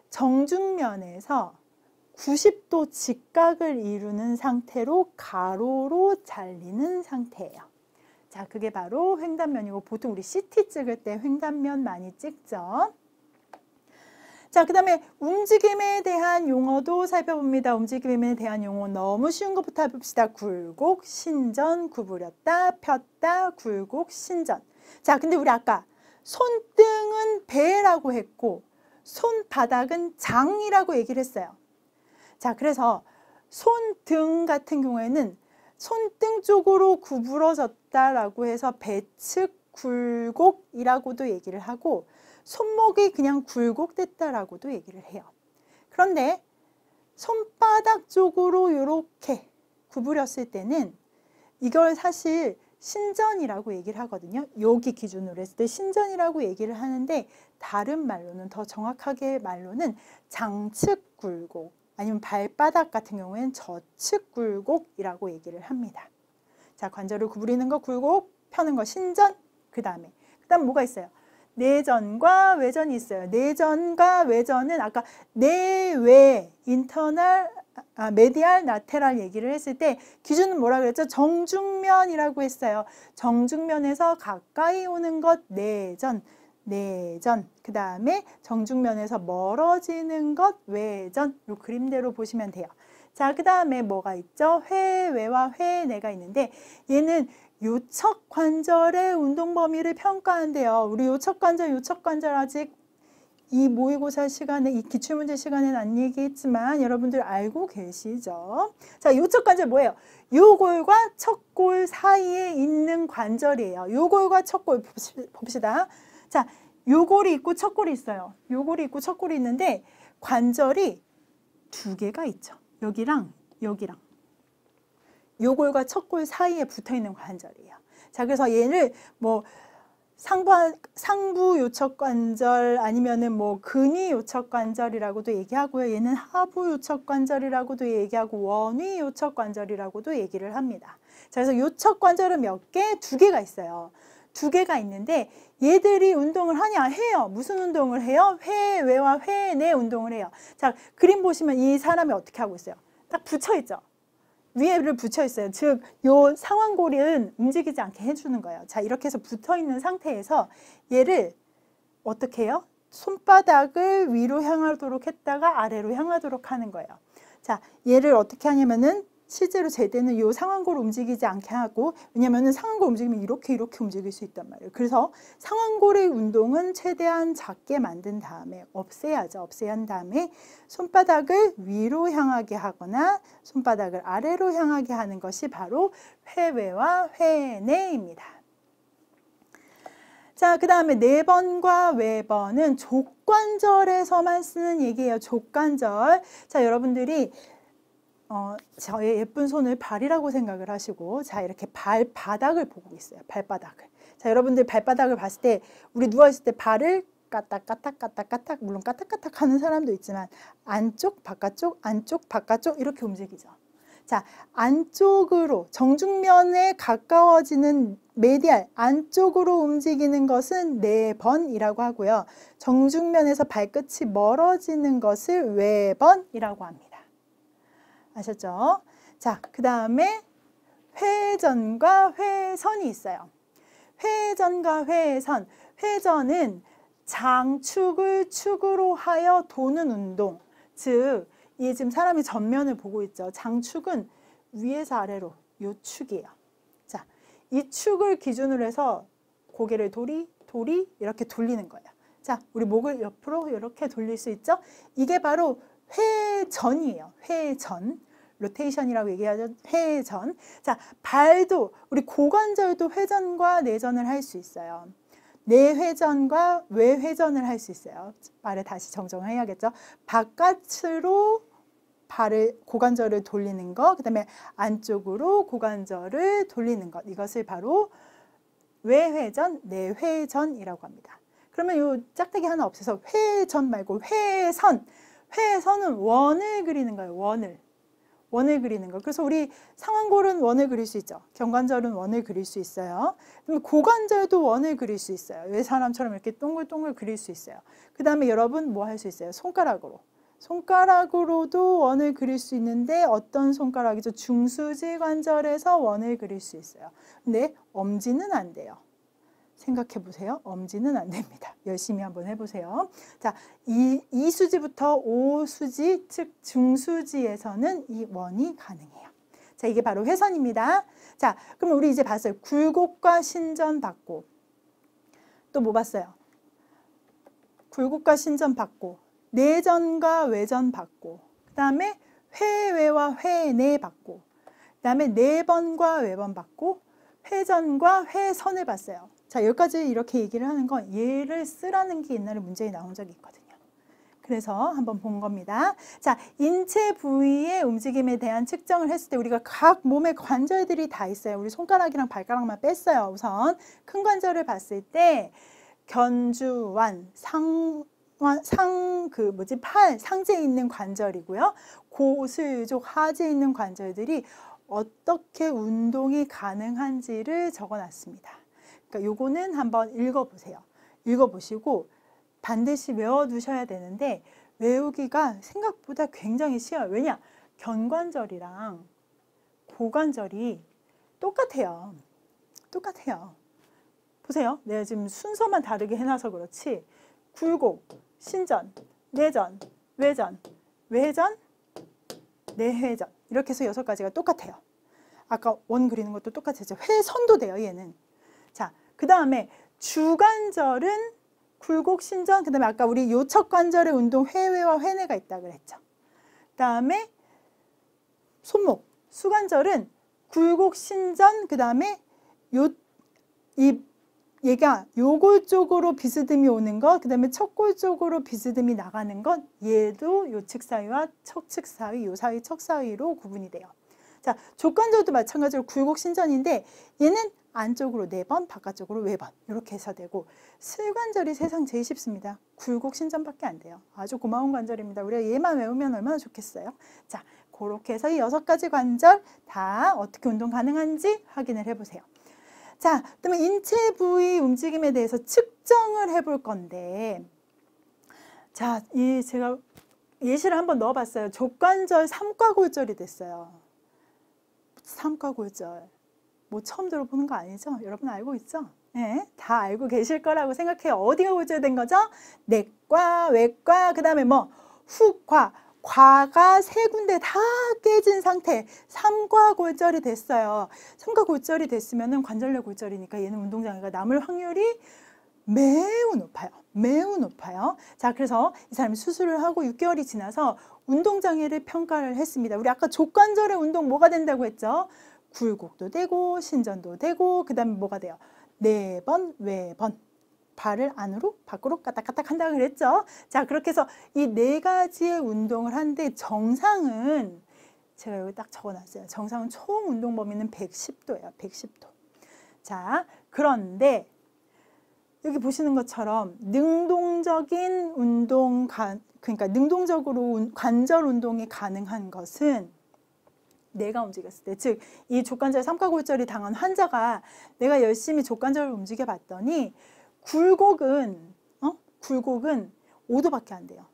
정중면에서 구십 도 직각을 이루는 상태로 가로로 잘리는 상태예요. 자, 그게 바로 횡단면이고 보통 우리 씨티 찍을 때 횡단면 많이 찍죠. 자, 그 다음에 움직임에 대한 용어도 살펴봅니다. 움직임에 대한 용어 너무 쉬운 것부터 해봅시다. 굴곡, 신전, 구부렸다, 폈다, 굴곡, 신전. 자, 근데 우리 아까 손등은 배라고 했고 손바닥은 장이라고 얘기를 했어요. 자, 그래서 손등 같은 경우에는 손등 쪽으로 구부러졌다라고 해서 배측 굴곡이라고도 얘기를 하고 손목이 그냥 굴곡됐다라고도 얘기를 해요. 그런데 손바닥 쪽으로 이렇게 구부렸을 때는 이걸 사실 신전이라고 얘기를 하거든요. 여기 기준으로 했을 때 신전이라고 얘기를 하는데 다른 말로는 더 정확하게 말로는 장측 굴곡 아니면 발바닥 같은 경우에는 저측 굴곡이라고 얘기를 합니다. 자, 관절을 구부리는 거 굴곡, 펴는 거 신전, 그 다음에 그 다음 뭐가 있어요? 내전과 외전이 있어요. 내전과 외전은 아까 내외, 인터널, 아, 메디알, 라테랄 얘기를 했을 때 기준은 뭐라 그랬죠? 정중면이라고 했어요. 정중면에서 가까이 오는 것 내전, 내전. 그 다음에 정중면에서 멀어지는 것 외전. 이 그림대로 보시면 돼요. 자, 그 다음에 뭐가 있죠? 회외와 회내가 있는데 얘는 요척 관절의 운동 범위를 평가한대요. 우리 요척 관절, 요척 관절 아직 이 모의고사 시간에, 이 기출문제 시간에는 안 얘기했지만 여러분들 알고 계시죠? 자, 요척 관절 뭐예요? 요골과 척골 사이에 있는 관절이에요. 요골과 척골 봅시다. 자, 요골이 있고 척골이 있어요. 요골이 있고 척골이 있는데 관절이 두 개가 있죠. 여기랑 여기랑. 요골과 척골 사이에 붙어 있는 관절이에요. 자, 그래서 얘를 뭐 상부, 상부 요척 관절 아니면은 뭐 근위 요척 관절이라고도 얘기하고요. 얘는 하부 요척 관절이라고도 얘기하고 원위 요척 관절이라고도 얘기를 합니다. 자, 그래서 요척 관절은 몇 개? 두 개가 있어요. 두 개가 있는데 얘들이 운동을 하냐? 해요. 무슨 운동을 해요? 회외와 회내 운동을 해요. 자, 그림 보시면 이 사람이 어떻게 하고 있어요? 딱 붙여 있죠. 위에를 붙여 있어요. 즉, 요 상완골은 움직이지 않게 해주는 거예요. 자, 이렇게 해서 붙어 있는 상태에서 얘를 어떻게 해요? 손바닥을 위로 향하도록 했다가 아래로 향하도록 하는 거예요. 자, 얘를 어떻게 하냐면은 실제로 제대는 요 상완골을 움직이지 않게 하고, 왜냐면은 상완골 움직이면 이렇게 이렇게 움직일 수 있단 말이에요. 그래서 상완골의 운동은 최대한 작게 만든 다음에 없애야죠. 없애야 한 다음에 손바닥을 위로 향하게 하거나 손바닥을 아래로 향하게 하는 것이 바로 회외와 회내입니다. 자, 그 다음에 내번과 외번은 족관절에서만 쓰는 얘기예요. 족관절. 자, 여러분들이 어, 저의 예쁜 손을 발이라고 생각을 하시고, 자, 이렇게 발바닥을 보고 있어요. 발바닥을. 자, 여러분들 발바닥을 봤을 때, 우리 누워있을 때 발을 까딱까딱 까딱까딱, 물론 까딱까딱 하는 사람도 있지만, 안쪽, 바깥쪽, 안쪽, 바깥쪽, 이렇게 움직이죠. 자, 안쪽으로, 정중면에 가까워지는 메디알, 안쪽으로 움직이는 것은 내번이라고 하고요. 정중면에서 발끝이 멀어지는 것을 외번이라고 합니다. 아셨죠? 자, 그 다음에 회전과 회선이 있어요. 회전과 회선. 회전은 장축을 축으로 하여 도는 운동. 즉, 이 지금 사람이 전면을 보고 있죠. 장축은 위에서 아래로 요 축이에요. 자, 이 축을 기준으로 해서 고개를 도리, 도리 이렇게 돌리는 거예요. 자, 우리 목을 옆으로 이렇게 돌릴 수 있죠? 이게 바로 회전이에요. 회전. 로테이션이라고 얘기하죠. 회전. 자, 발도, 우리 고관절도 회전과 내전을 할 수 있어요. 내회전과 외회전을 할 수 있어요. 말을 다시 정정해야겠죠. 바깥으로 발을, 고관절을 돌리는 것, 그 다음에 안쪽으로 고관절을 돌리는 것. 이것을 바로 외회전, 내회전이라고 합니다. 그러면 요 짝대기 하나 없애서 회전 말고 회선. 회선은 원을 그리는 거예요. 원을. 원을 그리는 거. 그래서 우리 상완골은 원을 그릴 수 있죠. 경관절은 원을 그릴 수 있어요. 그럼 고관절도 원을 그릴 수 있어요. 왜 사람처럼 이렇게 동글동글 그릴 수 있어요. 그 다음에 여러분 뭐 할 수 있어요? 손가락으로. 손가락으로도 원을 그릴 수 있는데 어떤 손가락이죠? 중수지 관절에서 원을 그릴 수 있어요. 근데 엄지는 안 돼요. 생각해 보세요. 엄지는 안 됩니다. 열심히 한번 해보세요. 자, 이, 이 수지부터 오 수지, 즉 중수지에서는 이 원이 가능해요. 자, 이게 바로 회선입니다. 자, 그럼 우리 이제 봤어요. 굴곡과 신전 받고. 또 뭐 봤어요? 굴곡과 신전 받고, 내전과 외전 받고, 그 다음에 회외와 회내 받고, 그 다음에 내번과 외번 받고, 회전과 회선을 봤어요. 자, 여기까지 이렇게 얘기를 하는 건 얘를 쓰라는 게 옛날에 문제에 나온 적이 있거든요. 그래서 한번 본 겁니다. 자, 인체 부위의 움직임에 대한 측정을 했을 때 우리가 각 몸의 관절들이 다 있어요. 우리 손가락이랑 발가락만 뺐어요. 우선 큰 관절을 봤을 때 견주완, 상, 상, 그 뭐지, 팔, 상체에 있는 관절이고요. 고슬족, 하지에 있는 관절들이 어떻게 운동이 가능한지를 적어놨습니다. 그러니까 요거는 한번 읽어보세요. 읽어보시고 반드시 외워두셔야 되는데 외우기가 생각보다 굉장히 쉬워요. 왜냐? 견관절이랑 고관절이 똑같아요. 똑같아요. 보세요. 내가 지금 순서만 다르게 해놔서 그렇지 굴곡, 신전, 내전, 외전, 외전, 내회전 이렇게 해서 여섯 가지가 똑같아요. 아까 원 그리는 것도 똑같았죠. 회선도 돼요, 얘는. 자, 그 다음에 주관절은 굴곡, 신전, 그 다음에 아까 우리 요척관절의 운동 회외와 회내가 있다 그랬죠. 그 다음에 손목, 수관절은 굴곡, 신전, 그 다음에 요, 이, 얘가 요골 쪽으로 비스듬히 오는 것, 그 다음에 척골 쪽으로 비스듬히 나가는 것, 얘도 요측 사이와 척측 사이, 요 사이, 척 사이로 구분이 돼요. 자, 족관절도 마찬가지로 굴곡, 신전인데 얘는 안쪽으로 네 번, 바깥쪽으로 네 번 이렇게 해서 되고 슬관절이 세상 제일 쉽습니다. 굴곡, 신전밖에 안 돼요. 아주 고마운 관절입니다. 우리가 얘만 외우면 얼마나 좋겠어요. 자, 그렇게 해서 이 여섯 가지 관절 다 어떻게 운동 가능한지 확인을 해보세요. 자, 그다음에 인체 부위 움직임에 대해서 측정을 해볼 건데, 자, 이 제가 예시를 한번 넣어봤어요. 족관절 삼과골절이 됐어요. 삼과골절. 뭐 처음 들어보는 거 아니죠? 여러분 알고 있죠? 네, 다 알고 계실 거라고 생각해요. 어디가 골절된 거죠? 내과, 외과, 그 다음에 뭐 후과, 과가 세 군데 다 깨진 상태, 삼과골절이 됐어요. 삼과골절이 됐으면 관절내 골절이니까 얘는 운동장애가 남을 확률이 매우 높아요. 매우 높아요. 자, 그래서 이 사람이 수술을 하고 육 개월이 지나서 운동장애를 평가를 했습니다. 우리 아까 족관절의 운동 뭐가 된다고 했죠? 굴곡도 되고 신전도 되고 그 다음에 뭐가 돼요? 네 번, 외번. 발을 안으로 밖으로 까딱까딱 한다고 그랬죠. 자, 그렇게 해서 이 네 가지의 운동을 하는데 정상은 제가 여기 딱 적어놨어요. 정상은 총 운동 범위는 백십 도예요. 백십 도. 자, 그런데 여기 보시는 것처럼 능동적인 운동, 그러니까 능동적으로 관절 운동이 가능한 것은 내가 움직였을 때, 즉 이 족관절 삼과골절이 당한 환자가 내가 열심히 족관절을 움직여 봤더니 굴곡은 어? 굴곡은 오 도밖에 안 돼요.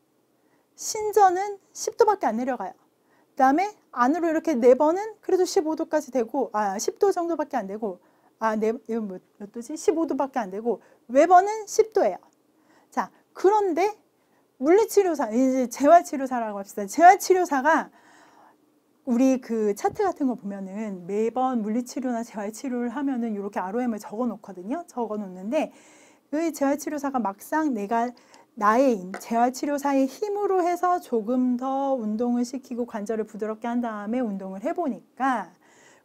신전은 십 도밖에 안 내려가요. 그 다음에 안으로 이렇게 네 번은 그래도 십오 도까지 되고, 아 십 도 정도밖에 안 되고, 아 네, 이거 몇, 몇 도지? 십오 도밖에 안 되고, 외번은 십 도예요. 자, 그런데 물리치료사, 이제 재활치료사라고 합시다. 재활치료사가 우리 그 차트 같은 거 보면은 매번 물리치료나 재활치료를 하면은 이렇게 알오엠을 적어 놓거든요. 적어 놓는데 이 재활치료사가 막상 내가 나의 재활치료사의 힘으로 해서 조금 더 운동을 시키고 관절을 부드럽게 한 다음에 운동을 해보니까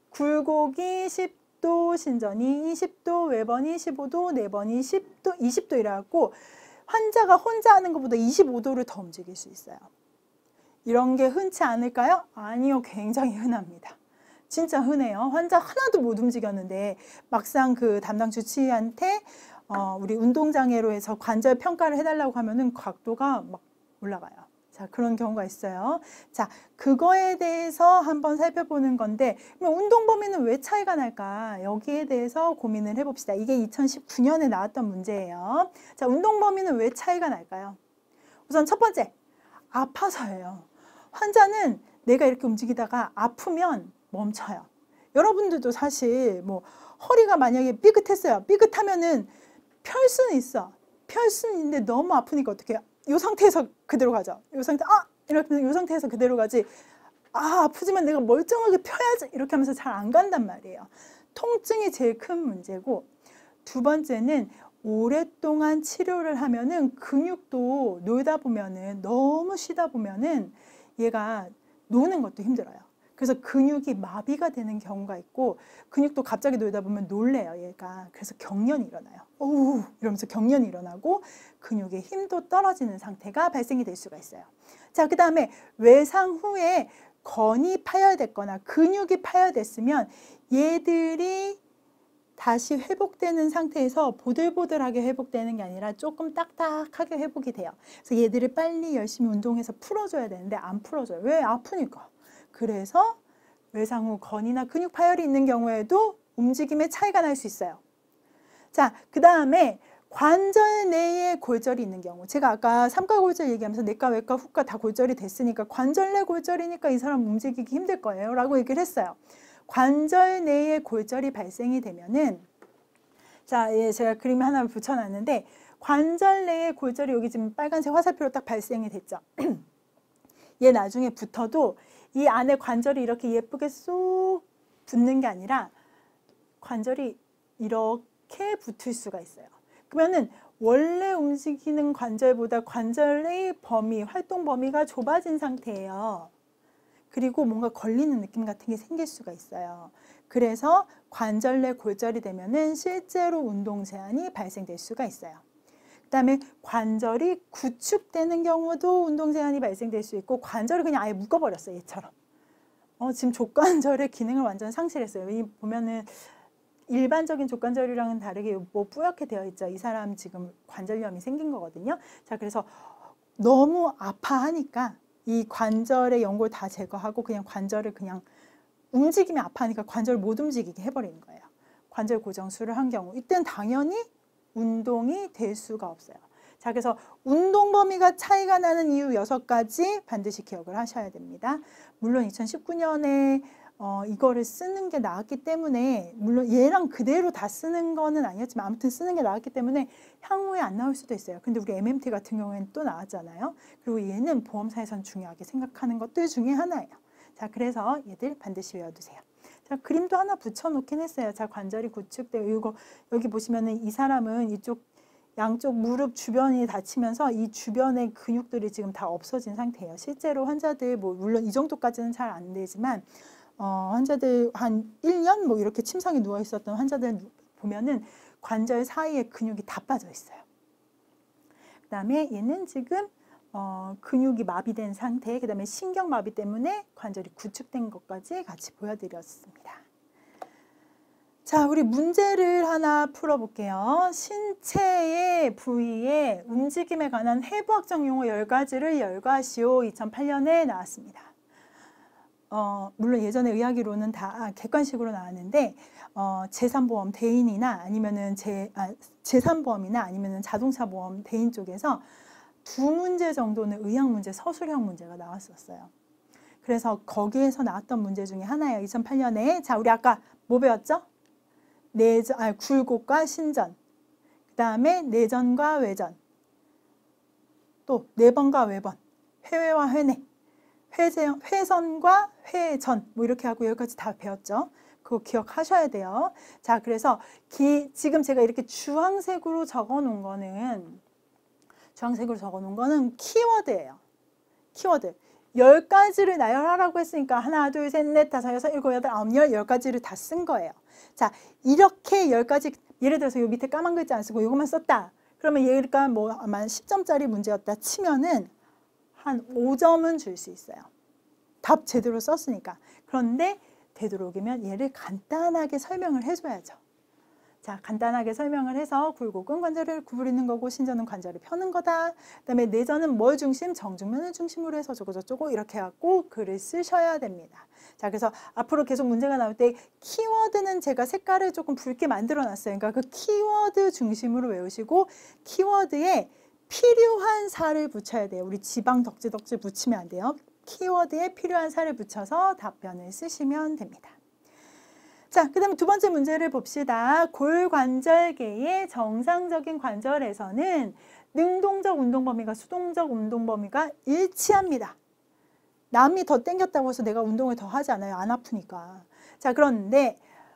굴곡이 십 도, 신전이 이십 도, 외번이 십오 도, 내번이 십 도, 이십 도 이래갖고 환자가 혼자 하는 것보다 이십오 도를 더 움직일 수 있어요. 이런 게 흔치 않을까요? 아니요, 굉장히 흔합니다. 진짜 흔해요. 환자 하나도 못 움직였는데 막상 그 담당 주치의한테 어, 우리 운동장애로 해서 관절 평가를 해달라고 하면은 각도가 막 올라가요. 자, 그런 경우가 있어요. 자, 그거에 대해서 한번 살펴보는 건데, 그럼 운동 범위는 왜 차이가 날까? 여기에 대해서 고민을 해봅시다. 이게 이천십구 년에 나왔던 문제예요. 자, 운동 범위는 왜 차이가 날까요? 우선 첫 번째, 아파서예요. 환자는 내가 이렇게 움직이다가 아프면 멈춰요. 여러분들도 사실 뭐 허리가 만약에 삐끗했어요. 삐끗하면은 펼 수는 있어. 펼 수는 있는데 너무 아프니까 어떻게 해요? 이 상태에서 그대로 가죠. 이 상태, 아! 이렇게 이 상태에서 그대로 가지. 아, 아프지만 내가 멀쩡하게 펴야지. 이렇게 하면서 잘 안 간단 말이에요. 통증이 제일 큰 문제고, 두 번째는 오랫동안 치료를 하면은 근육도 놀다 보면은 너무 쉬다 보면은 얘가 노는 것도 힘들어요. 그래서 근육이 마비가 되는 경우가 있고 근육도 갑자기 놀다 보면 놀래요, 얘가. 그래서 경련이 일어나요. 오우 이러면서 경련이 일어나고 근육의 힘도 떨어지는 상태가 발생이 될 수가 있어요. 자, 그 다음에 외상 후에 건이 파열됐거나 근육이 파열됐으면 얘들이 다시 회복되는 상태에서 보들보들하게 회복되는 게 아니라 조금 딱딱하게 회복이 돼요. 그래서 얘들을 빨리 열심히 운동해서 풀어줘야 되는데 안 풀어줘요. 왜? 아프니까. 그래서 외상 후 건이나 근육 파열이 있는 경우에도 움직임의 차이가 날 수 있어요. 자, 그 다음에 관절 내에 골절이 있는 경우, 제가 아까 삼가 골절 얘기하면서 내과, 외과, 후과 다 골절이 됐으니까 관절 내 골절이니까 이 사람 움직이기 힘들 거예요 라고 얘기를 했어요. 관절 내에 골절이 발생이 되면은, 자, 예, 제가 그림 하나 붙여놨는데, 관절 내에 골절이 여기 지금 빨간색 화살표로 딱 발생이 됐죠. 얘 나중에 붙어도 이 안에 관절이 이렇게 예쁘게 쏙 붙는 게 아니라 관절이 이렇게 붙을 수가 있어요. 그러면은 원래 움직이는 관절보다 관절의 범위, 활동 범위가 좁아진 상태예요. 그리고 뭔가 걸리는 느낌 같은 게 생길 수가 있어요. 그래서 관절 내 골절이 되면은 실제로 운동 제한이 발생될 수가 있어요. 그 다음에 관절이 구축되는 경우도 운동 제한이 발생될 수 있고, 관절을 그냥 아예 묶어버렸어요, 얘처럼. 어, 지금 족관절의 기능을 완전 상실했어요. 이 보면은 일반적인 족관절이랑은 다르게 뭐 뿌옇게 되어 있죠. 이 사람 지금 관절염이 생긴 거거든요. 자, 그래서 너무 아파하니까 이 관절의 연골 다 제거하고 그냥 관절을 그냥 움직이면 아파하니까 관절 못 움직이게 해버리는 거예요. 관절 고정술을 한 경우, 이때는 당연히 운동이 될 수가 없어요. 자, 그래서 운동 범위가 차이가 나는 이유 여섯 가지 반드시 기억을 하셔야 됩니다. 물론 이천십구 년에 어, 이거를 쓰는 게 나왔기 때문에, 물론 얘랑 그대로 다 쓰는 거는 아니었지만 아무튼 쓰는 게 나왔기 때문에 향후에 안 나올 수도 있어요. 근데 우리 엠엠티 같은 경우에는 또 나왔잖아요. 그리고 얘는 보험사에선 중요하게 생각하는 것들 중에 하나예요. 자, 그래서 얘들 반드시 외워두세요. 자, 그림도 하나 붙여놓긴 했어요. 자, 관절이 구축되고, 이거 여기 보시면은 이 사람은 이쪽 양쪽 무릎 주변이 다치면서 이 주변의 근육들이 지금 다 없어진 상태예요. 실제로 환자들 뭐 물론 이 정도까지는 잘 안 되지만 어, 환자들 한 일 년 뭐 이렇게 침상에 누워 있었던 환자들 보면은 관절 사이에 근육이 다 빠져 있어요. 그 다음에 얘는 지금 어, 근육이 마비된 상태, 그 다음에 신경마비 때문에 관절이 구축된 것까지 같이 보여드렸습니다. 자, 우리 문제를 하나 풀어볼게요. 신체의 부위의 움직임에 관한 해부학적 용어 열 가지를 열과시오. 이천팔 년에 나왔습니다. 어, 물론 예전에 의학이론은 다 객관식으로 나왔는데 어, 제삼보험 대인이나 아니면은 제, 아, 제삼보험이나 아니면은 자동차보험 대인 쪽에서 두 문제 정도는 의학 문제, 서술형 문제가 나왔었어요. 그래서 거기에서 나왔던 문제 중에 하나예요. 이천팔 년에. 자, 우리 아까 뭐 배웠죠? 내전, 아, 굴곡과 신전. 그 다음에 내전과 외전. 또 내번과 외번. 회외와 회내. 회제, 회선과 회전. 뭐 이렇게 하고 여기까지 다 배웠죠. 그거 기억하셔야 돼요. 자, 그래서 기, 지금 제가 이렇게 주황색으로 적어 놓은 거는 주황색으로 적어 놓은 거는 키워드예요. 키워드. 열 가지를 나열하라고 했으니까 하나, 둘, 셋, 넷, 다섯, 여섯, 일곱, 여덟, 아홉, 열, 열 가지를 다 쓴 거예요. 자, 이렇게 열 가지, 예를 들어서 요 밑에 까만 글자 안 쓰고 요것만 썼다. 그러면 얘가 뭐 아마 십 점짜리 문제였다 치면은 한 오 점은 줄 수 있어요. 답 제대로 썼으니까. 그런데 되도록이면 얘를 간단하게 설명을 해줘야죠. 자, 간단하게 설명을 해서 굴곡은 관절을 구부리는 거고 신전은 관절을 펴는 거다. 그 다음에 내전은 뭘 중심? 정중면을 중심으로 해서 저거 저쩌고 이렇게 해갖고 글을 쓰셔야 됩니다. 자, 그래서 앞으로 계속 문제가 나올 때 키워드는 제가 색깔을 조금 붉게 만들어 놨어요. 그러니까 그 키워드 중심으로 외우시고 키워드에 필요한 살을 붙여야 돼요. 우리 지방 덕지 덕지 붙이면 안 돼요. 키워드에 필요한 살을 붙여서 답변을 쓰시면 됩니다. 자, 그 다음에 두 번째 문제를 봅시다. 골관절계의 정상적인 관절에서는 능동적 운동 범위가 수동적 운동 범위가 일치합니다. 남이 더 땡겼다고 해서 내가 운동을 더 하지 않아요. 안 아프니까. 자, 그런데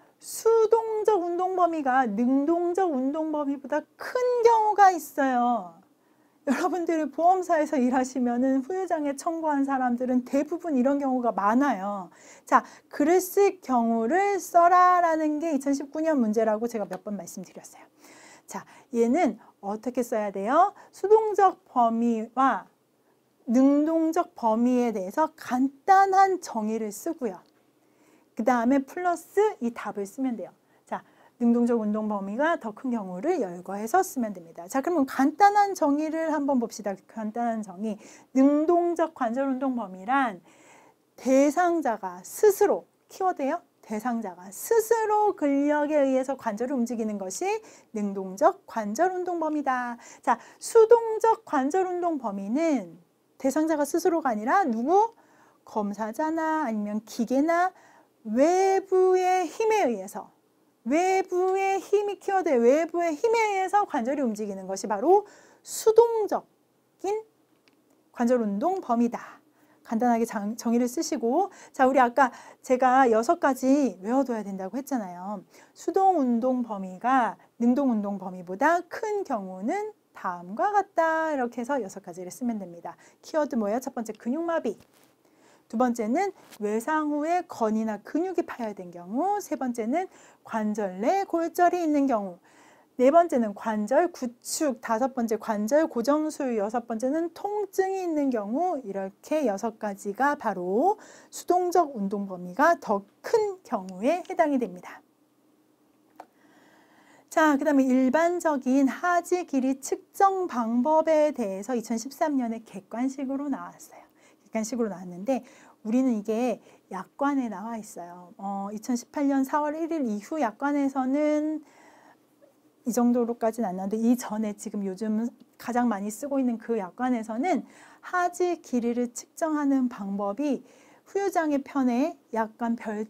수동적 운동 범위가 능동적 운동 범위보다 큰 경우가 있어요. 여러분들이 보험사에서 일하시면은 후유장애 청구한 사람들은 대부분 이런 경우가 많아요. 자, 글을 쓸 경우를 써라라는 게 이천십구 년 문제라고 제가 몇 번 말씀드렸어요. 자, 얘는 어떻게 써야 돼요? 수동적 범위와 능동적 범위에 대해서 간단한 정의를 쓰고요. 그 다음에 플러스 이 답을 쓰면 돼요. 자, 능동적 운동 범위가 더 큰 경우를 열거해서 쓰면 됩니다. 자, 그러면 간단한 정의를 한번 봅시다. 간단한 정의. 능동적 관절 운동 범위란 대상자가 스스로, 키워드예요. 대상자가 스스로 근력에 의해서 관절을 움직이는 것이 능동적 관절 운동 범위다. 자, 수동적 관절 운동 범위는 대상자가 스스로가 아니라 누구? 검사자나 아니면 기계나 외부의 힘에 의해서, 외부의 힘이 키워드, 외부의 힘에 의해서 관절이 움직이는 것이 바로 수동적인 관절 운동 범위다. 간단하게 장, 정의를 쓰시고, 자, 우리 아까 제가 여섯 가지 외워둬야 된다고 했잖아요. 수동 운동 범위가 능동 운동 범위보다 큰 경우는 다음과 같다. 이렇게 해서 여섯 가지를 쓰면 됩니다. 키워드 뭐예요? 첫 번째 근육마비, 두 번째는 외상 후에 건이나 근육이 파열된 경우, 세 번째는 관절 내 골절이 있는 경우, 네 번째는 관절 구축, 다섯 번째 관절 고정술, 여섯 번째는 통증이 있는 경우, 이렇게 여섯 가지가 바로 수동적 운동 범위가 더 큰 경우에 해당이 됩니다. 자, 그 다음에 일반적인 하지 길이 측정 방법에 대해서 이천십삼 년에 객관식으로 나왔어요. 객관식으로 나왔는데 우리는 이게 약관에 나와 있어요. 어, 이천십팔 년 사월 일일 이후 약관에서는 이 정도로까지는 안 나왔는데 이전에 지금 요즘 가장 많이 쓰고 있는 그 약관에서는 하지 길이를 측정하는 방법이 후유장애 편에 약간 별,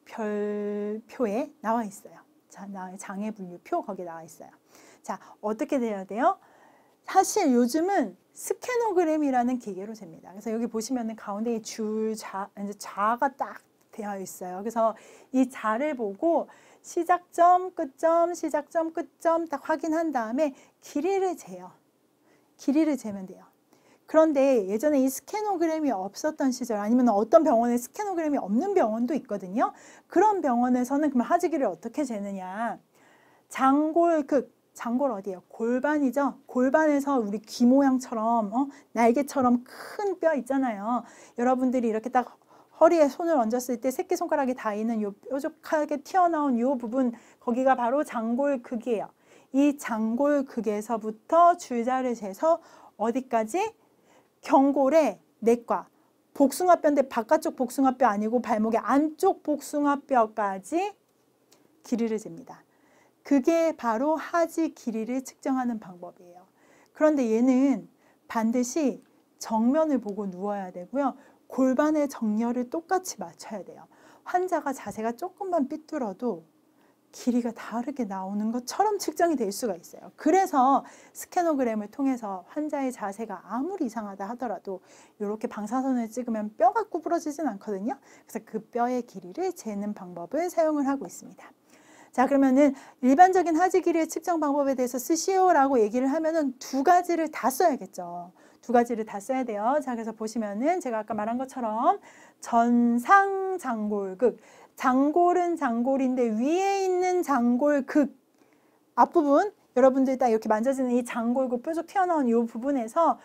별표에 나와 있어요. 자, 장애 분류표 거기에 나와 있어요. 자, 어떻게 돼야 돼요? 사실 요즘은 스캐노그램이라는 기계로 잽니다. 그래서 여기 보시면은 가운데 줄 자, 이제 자가 딱 되어 있어요. 그래서 이 자를 보고 시작점, 끝점, 시작점, 끝점 딱 확인한 다음에 길이를 재요. 길이를 재면 돼요. 그런데 예전에 이 스캐노그램이 없었던 시절, 아니면 어떤 병원에 스캐노그램이 없는 병원도 있거든요. 그런 병원에서는 그럼 하지기를 어떻게 재느냐. 장골극, 장골 어디예요? 골반이죠. 골반에서 우리 귀 모양처럼 어? 날개처럼 큰 뼈 있잖아요. 여러분들이 이렇게 딱 허리에 손을 얹었을 때 새끼손가락이 닿이는 요 뾰족하게 튀어나온 요 부분, 거기가 바로 장골극이에요. 이 장골극에서부터 줄자를 재서 어디까지? 경골의 내과, 복숭아뼈인데 바깥쪽 복숭아뼈 아니고 발목의 안쪽 복숭아뼈까지 길이를 잽니다. 그게 바로 하지 길이를 측정하는 방법이에요. 그런데 얘는 반드시 정면을 보고 누워야 되고요. 골반의 정렬을 똑같이 맞춰야 돼요. 환자가 자세가 조금만 삐뚤어도 길이가 다르게 나오는 것처럼 측정이 될 수가 있어요. 그래서 스캐노그램을 통해서 환자의 자세가 아무리 이상하다 하더라도 이렇게 방사선을 찍으면 뼈가 구부러지진 않거든요. 그래서 그 뼈의 길이를 재는 방법을 사용을 하고 있습니다. 자, 그러면은 일반적인 하지 길이의 측정 방법에 대해서 쓰시오라고 얘기를 하면은 두 가지를 다 써야겠죠. 두 가지를 다 써야 돼요. 자, 그래서 보시면은 제가 아까 말한 것처럼 전상 장골극, 장골은 장골인데 위에 있는 장골극 앞부분, 여러분들 딱 이렇게 만져지는 이 장골극 뾰족 튀어나온 이 부분에서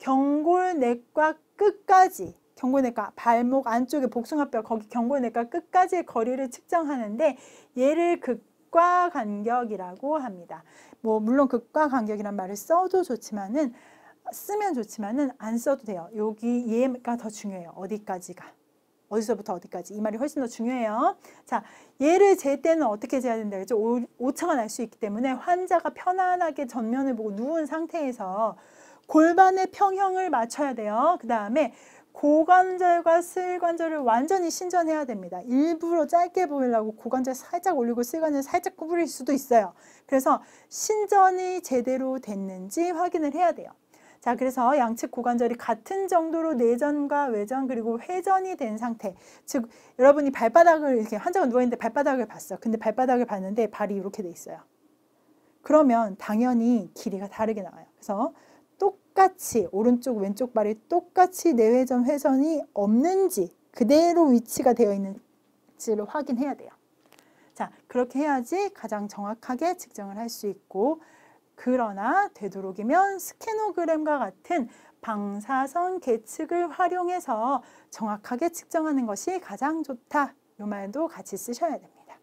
경골내과 끝까지, 경골내과 발목 안쪽에 복숭아뼈 거기 경골내과 끝까지의 거리를 측정하는데 얘를 극과 간격이라고 합니다. 뭐 물론 극과 간격이란 말을 써도 좋지만은 쓰면 좋지만은 안 써도 돼요. 여기 얘가 더 중요해요. 어디까지가. 어디서부터 어디까지. 이 말이 훨씬 더 중요해요. 자, 얘를 잴 때는 어떻게 재야 된다 그랬죠? 오차가 날 수 있기 때문에 환자가 편안하게 전면을 보고 누운 상태에서 골반의 평형을 맞춰야 돼요. 그 다음에 고관절과 슬관절을 완전히 신전해야 됩니다. 일부러 짧게 보이려고 고관절 살짝 올리고 슬관절 살짝 구부릴 수도 있어요. 그래서 신전이 제대로 됐는지 확인을 해야 돼요. 자, 그래서 양측 고관절이 같은 정도로 내전과 외전 그리고 회전이 된 상태. 즉, 여러분이 발바닥을 이렇게 환자가 누워있는데 발바닥을 봤어. 근데 발바닥을 봤는데 발이 이렇게 돼 있어요. 그러면 당연히 길이가 다르게 나와요. 그래서 똑같이 오른쪽 왼쪽 발이 똑같이 내회전 회전이 없는지 그대로 위치가 되어 있는지를 확인해야 돼요. 자, 그렇게 해야지 가장 정확하게 측정을 할 수 있고, 그러나 되도록이면 스캐노그램과 같은 방사선 계측을 활용해서 정확하게 측정하는 것이 가장 좋다. 이 말도 같이 쓰셔야 됩니다.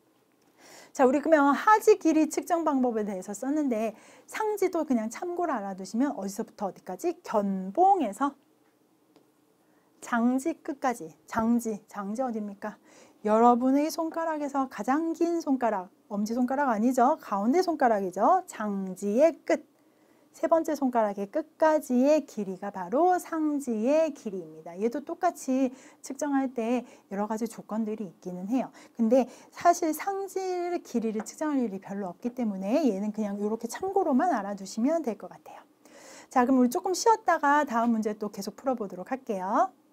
자, 우리 그러면 하지 길이 측정 방법에 대해서 썼는데 상지도 그냥 참고로 알아두시면 어디서부터 어디까지? 견봉에서 장지 끝까지. 장지, 장지 어디입니까? 여러분의 손가락에서 가장 긴 손가락, 엄지손가락 아니죠? 가운데 손가락이죠? 장지의 끝. 세 번째 손가락의 끝까지의 길이가 바로 상지의 길이입니다. 얘도 똑같이 측정할 때 여러 가지 조건들이 있기는 해요. 근데 사실 상지 길이를 측정할 일이 별로 없기 때문에 얘는 그냥 이렇게 참고로만 알아두시면 될 것 같아요. 자, 그럼 우리 조금 쉬었다가 다음 문제 또 계속 풀어보도록 할게요.